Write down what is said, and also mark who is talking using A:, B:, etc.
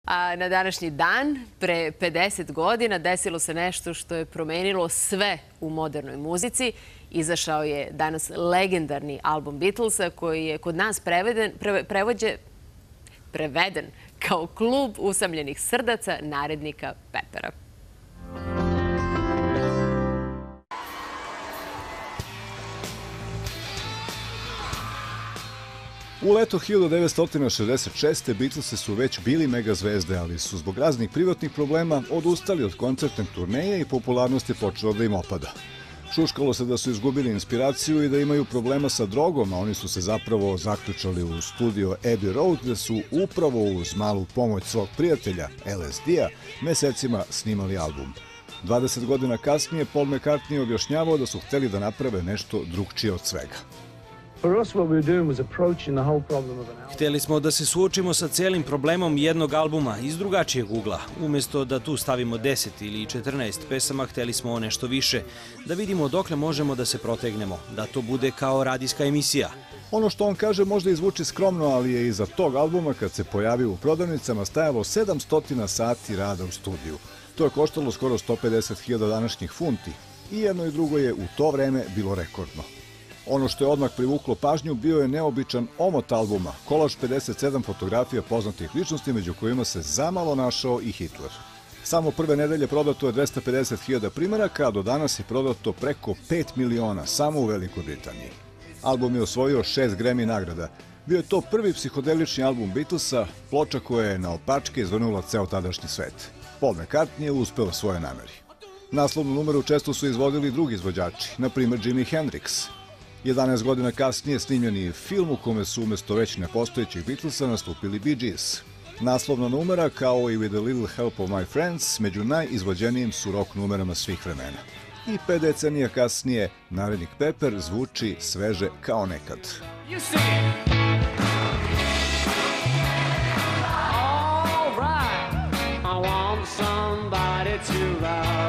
A: A na današnji dan, pre 50 godina, desilo se nešto što je promenilo sve u modernoj muzici. Izašao je danas legendarni album Beatlesa koji je kod nas preveden kao klub usamljenih srdaca narednika Pepera.
B: U leto 1966. Beatlesi su već bili megazvezde, ali su zbog raznih privatnih problema odustali od koncertne turneje i popularnost je počela da im opada. Šuškalo se da su izgubili inspiraciju i da imaju problema sa drogom, a oni su se zapravo zaključali u studio Abbey Road, gde su upravo uz malu pomoć svog prijatelja, LSD-a, mesecima snimali album. 20 godina kasnije Paul McCartney objašnjavao da su hteli da naprave nešto drugčije od svega.
C: Hteli smo da se suočimo sa celim problemom jednog albuma iz drugačijeg ugla. Umesto da tu stavimo 10 ili 14 pesama, hteli smo nešto više, da vidimo dokle možemo da se protegnemo, da to bude kao radijska emisija.
B: Ono što on kaže možda i zvuči skromno, ali je iza tog albuma, kad se pojavio u prodavnicama, stajalo 700 sati rada u studiju. To je koštalo skoro 150.000 današnjih funti i jedno i drugo je u to vreme bilo rekordno. Ono što je odmah privuklo pažnju bio je neobičan omot albuma, kolaž 57 fotografija poznatih ličnosti, među kojima se zamalo našao i Hitler. Samo prve nedelje prodato je 250.000 primeraka, a do danas je prodato preko 5 miliona samo u Velikoj Britaniji. Album je osvojio 6 Grammy nagrada. Bio je to prvi psihodelični album Beatlesa, ploča koja je naopačke izvrnula ceo tadašnji svet. Paul McCartney je uspeo svoje nameri. Naslovnu numeru često su izvodili drugi izvođači, na primer Jimi Hendrix. 11 godina kasnije snimljen je film u kome su umesto već nepostojećih Beatlesa nastupili Bee Gees. Naslovna numera, kao i With a Little Help of My Friends, među najizvođenijim su rock numerama svih vremena. I 5 decenija kasnije, narednik Pepper zvuči sveže kao nekad.
D: All right, I want somebody to love.